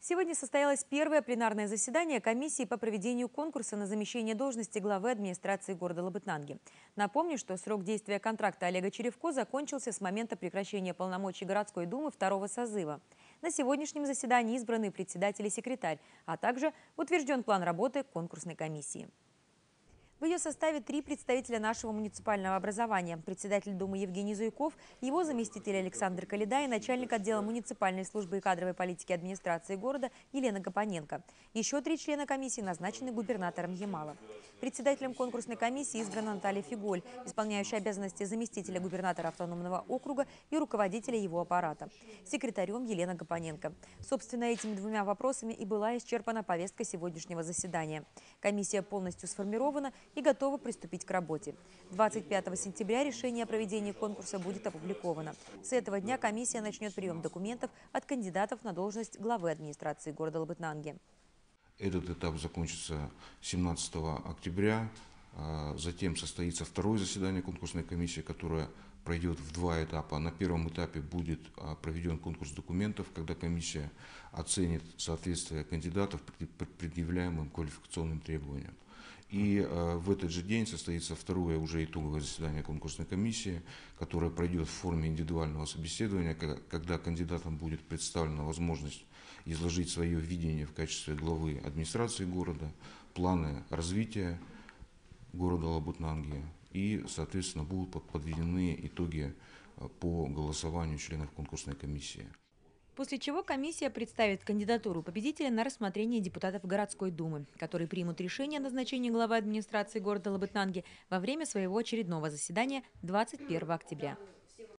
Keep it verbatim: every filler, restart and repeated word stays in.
Сегодня состоялось первое пленарное заседание комиссии по проведению конкурса на замещение должности главы администрации города Лабытнанги. Напомню, что срок действия контракта Олега Черевко закончился с момента прекращения полномочий городской думы второго созыва. На сегодняшнем заседании избраны председатель и секретарь, а также утвержден план работы конкурсной комиссии. В ее составе три представителя нашего муниципального образования. Председатель Думы Евгений Зуйков, его заместитель Александр Каледа и начальник отдела муниципальной службы и кадровой политики администрации города Елена Гапоненко. Еще три члена комиссии назначены губернатором Ямала. Председателем конкурсной комиссии избрана Наталья Фиголь, исполняющая обязанности заместителя губернатора автономного округа и руководителя его аппарата. Секретарем Елена Гапоненко. Собственно, этими двумя вопросами и была исчерпана повестка сегодняшнего заседания. Комиссия полностью сформирована и готова приступить к работе. двадцать пятого сентября решение о проведении конкурса будет опубликовано. С этого дня комиссия начнет прием документов от кандидатов на должность главы администрации города Лабытнанги. Этот этап закончится семнадцатого октября. Затем состоится второе заседание конкурсной комиссии, которое пройдет в два этапа. На первом этапе будет проведен конкурс документов, когда комиссия оценит соответствие кандидатов предъявляемым квалификационным требованиям. И в этот же день состоится второе уже итоговое заседание конкурсной комиссии, которое пройдет в форме индивидуального собеседования, когда кандидатам будет представлена возможность изложить свое видение в качестве главы администрации города, планы развития города Лабытнанги, и, соответственно, будут подведены итоги по голосованию членов конкурсной комиссии. После чего комиссия представит кандидатуру победителя на рассмотрение депутатов городской думы, которые примут решение о назначении главы администрации города Лабытнанги во время своего очередного заседания двадцать первого октября.